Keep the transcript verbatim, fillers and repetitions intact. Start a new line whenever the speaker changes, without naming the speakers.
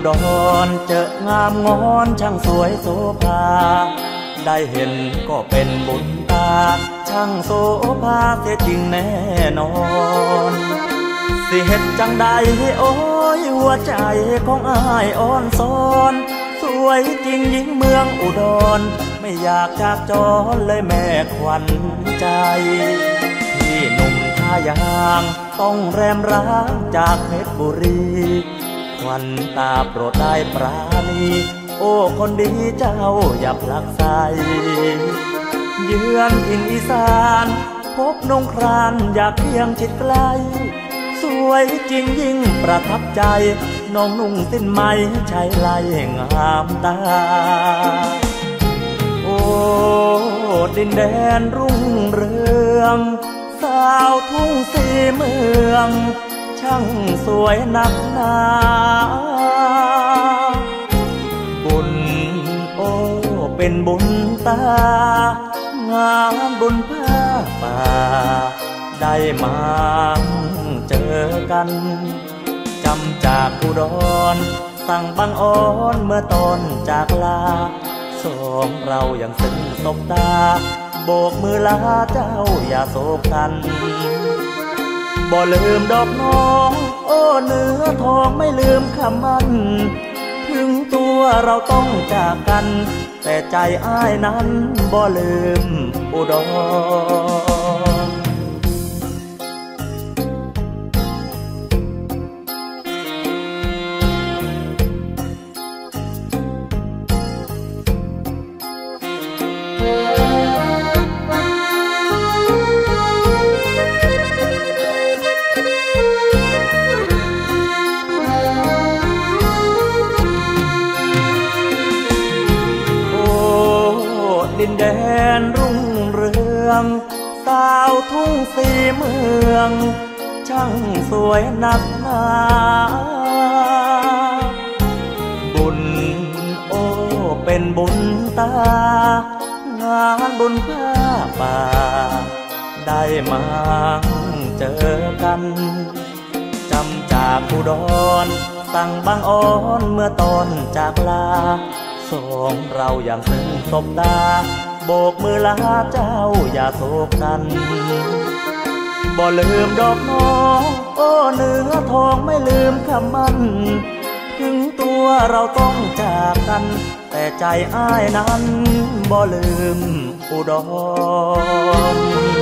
ดรเจองามงอนช่างสวยโสภาได้เห็นก็เป็นบุญตาช่างโสภาเสียจริงแน่นอนสิเห็นจังใดโอ้ยหัวใจของอ้ายอ่อนซ้อนสวยจริงหญิงเมืองอุดรไม่อยากจากจรเลยแม่ขวัญใจพี่หนุ่มท่ายางต้องแรมร้างจากเพชรบุรีขวัญตาโปรดได้ปราณีโอ้คนดีเจ้าอย่าพลักใสเยือนถิ่นอีสานพบนงครานอยากเพียงชิดใกล้สวยจริงยิ่งประทับใจน้องนุ่งสิ้นไหมชายไหลงามตาโอ้ดินแดนรุ่งเรืองสาวทุ่งสีเมืองช่างสวยนักหนาบุญโอ้เป็นบุญตางานบุญผ้าป่าได้มาเจอกันจำจากอุดรสั่งบางอ้อนเมื่อตอนจากลาสองเรายังซึ้งสบตาโบกมือลาเจ้าอย่าโศกกันบ่ลืมดอกน้องโอ้เนื้อทองไม่ลืมคำมันถึงตัวเราต้องจากกันแต่ใจอ้ายนั้นบ่ลืมอุดรดินแดนรุ่งเรืองสาวทุ่งสีเมืองช่างสวยนักหนาบุญโอ้เป็นบุญตางานบุญผ้าป่าได้มาเจอกันจำจากอุดรสั่งบางอ้อนเมื่อตอนจากลาสองเราอย่างซึ้งสบตาโบกมือลาเจ้าอย่าโศกกันบ่ลืมดอกน้องโอ้เนื้อทองไม่ลืมคำมันถึงตัวเราต้องจากกันแต่ใจอ้ายนั้นบ่ลืมอุดร